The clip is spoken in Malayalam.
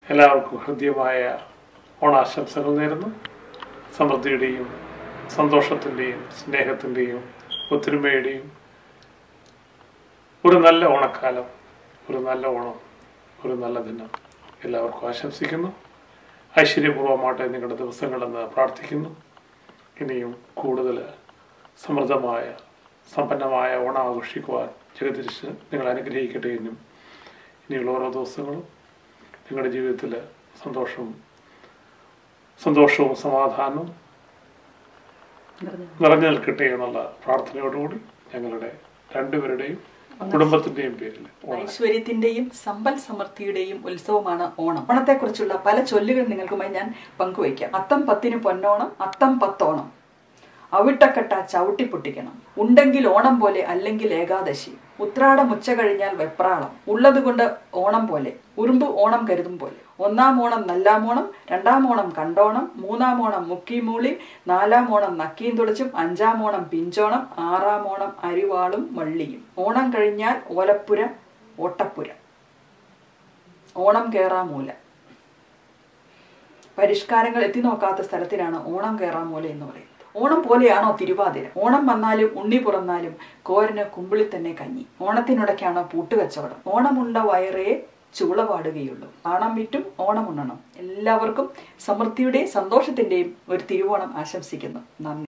എല്ലാവർക്കും ഹൃദ്യമായ ഓണാശംസകൾ നേരുന്നു. സമൃദ്ധിയുടെയും സന്തോഷത്തിൻ്റെയും സ്നേഹത്തിൻ്റെയും ഒത്തൊരുമയുടെയും ഒരു നല്ല ഓണക്കാലം, ഒരു നല്ല ഓണം, ഒരു നല്ല ദിനം എല്ലാവർക്കും ആശംസിക്കുന്നു. ഐശ്വര്യപൂർവ്വമാട്ടെ നിങ്ങളുടെ ദിവസങ്ങളെന്ന് പ്രാർത്ഥിക്കുന്നു. ഇനിയും കൂടുതൽ സമൃദ്ധമായ സമ്പന്നമായ ഓണം ആഘോഷിക്കുവാൻ ജഗദീശ് നിങ്ങൾ അനുഗ്രഹിക്കട്ടെ. ഇനിയുള്ള ഓരോ ദിവസങ്ങളും നിങ്ങളുടെ ജീവിതത്തിൽ സന്തോഷവും സമാധാനവും നിറഞ്ഞു നിൽക്കട്ടെ എന്നുള്ള പ്രാർത്ഥനയോടുകൂടി ഞങ്ങളുടെ രണ്ടുപേരുടെയും കുടുംബത്തിന്റെയും പേരിൽ ഐശ്വര്യത്തിന്റെയും സമ്പൽ സമൃദ്ധിയുടെയും ഉത്സവമാണ് ഓണം. ഓണത്തെക്കുറിച്ചുള്ള പല ചൊല്ലുകൾ നിങ്ങൾക്കുമായി ഞാൻ പങ്കുവയ്ക്കാം. അത്തം 10 പൊന്നോണം, അത്തം 10 ഓണം, അവിട്ടക്കട്ട ചവിട്ടി പൊട്ടിക്കണം, ഉണ്ടെങ്കിൽ ഓണം പോലെ അല്ലെങ്കിൽ ഏകാദശി, ഉത്രാടം ഉച്ച കഴിഞ്ഞാൽ വെപ്രാളം, ഉള്ളതുകൊണ്ട് ഓണം പോലെ, ഉറുമ്പ് ഓണം കരുതും പോലെ, ഒന്നാം ഓണം നല്ലാം ഓണം, രണ്ടാം ഓണം കണ്ടോണം, മൂന്നാം ഓണം മുക്കിമൂളി, നാലാം ഓണം നക്കിയും തുളച്ചും, അഞ്ചാം ഓണം പിഞ്ചോണം, ആറാം ഓണം അരിവാളും വള്ളിയും, ഓണം കഴിഞ്ഞാൽ ഓലപ്പുര ഓട്ടപ്പുര, ഓണം കേറാമൂല. പരിഷ്കാരങ്ങൾ എത്തി നോക്കാത്ത സ്ഥലത്തിനാണ് ഓണം കേറാമൂല എന്ന് പറയുന്നത്. ഓണം പോലെയാണോ തിരുവാതിര? ഓണം വന്നാലും ഉണ്ണി പുറന്നാലും കോരന് കുമ്പിളിൽ തന്നെ കഞ്ഞി. ഓണത്തിനുടക്കാണോ പൂട്ടുകച്ചവടം? ഓണമുണ്ട വയറേ ചൂള പാടുകയുള്ളൂ. ആണം വിറ്റും ഓണം ഉണ്ണണം. എല്ലാവർക്കും സമൃദ്ധിയുടെയും സന്തോഷത്തിന്റെയും ഒരു തിരുവോണം ആശംസിക്കുന്നു. നന്ദി.